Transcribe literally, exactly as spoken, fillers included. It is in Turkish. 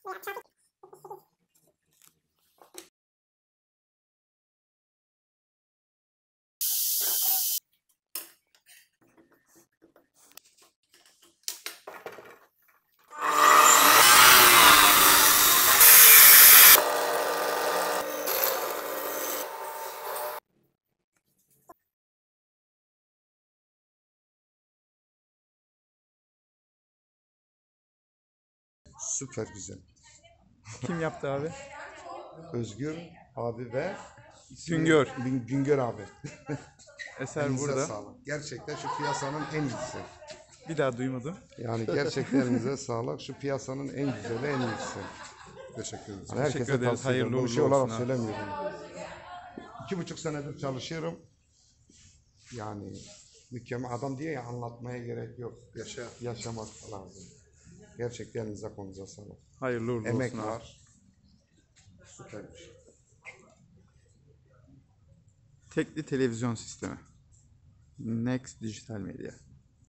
Süper güzel. Kim yaptı abi? Özgür abi ve Güngör. Gün- Güngör abi. Eser Elinize burada. sağlık. Gerçekten şu piyasanın en iyisi. Bir daha duymadım. Yani gerçekten elinize sağlık. Şu piyasanın en güzeli, en iyisi. Teşekkür ederim. Teşekkür Herkese ederiz. tavsiye ederim. Hayırlı Bu bir şey uğurlu olarak olsun ha. söylemiyorum. İki buçuk senedir çalışıyorum. Yani mükemmel adam diye ya, anlatmaya gerek yok. Yaşa. Yaşamak lazım. Gerçekten elinize konuza sağlık. Hayırlı uğurlu Emek olsun abi. var. Süper bir şey. Tekli televizyon sistemi. Next Dijital Medya.